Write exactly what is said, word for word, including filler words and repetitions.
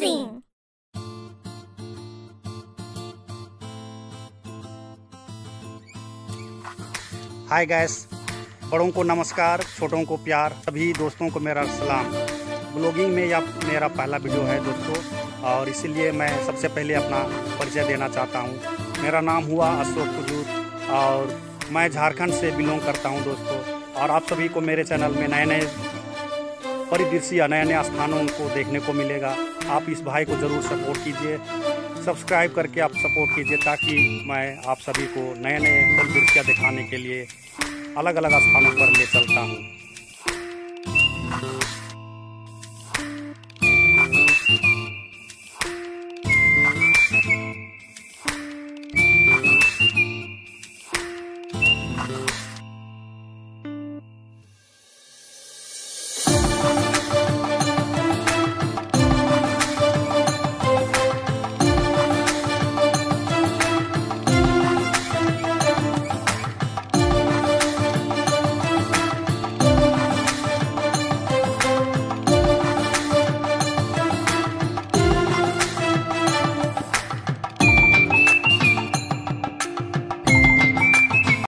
Amazing. Hi guys, बड़ों को नमस्कार, छोटों को प्यार, सभी दोस्तों को मेरा सलाम। ब्लॉगिंग में यह मेरा पहला वीडियो है दोस्तों, और इसीलिए मैं सबसे पहले अपना परिचय देना चाहता हूँ। मेरा नाम हुआ अशोक कुजूर और मैं झारखंड से बिलोंग करता हूँ दोस्तों। और आप सभी को मेरे चैनल में नए नए परिदृश्य, नए नए स्थानों को देखने को मिलेगा। आप इस भाई को ज़रूर सपोर्ट कीजिए, सब्सक्राइब करके आप सपोर्ट कीजिए, ताकि मैं आप सभी को नए नए परिदृश्य दिखाने के लिए अलग अलग स्थानों पर ले चलता हूँ।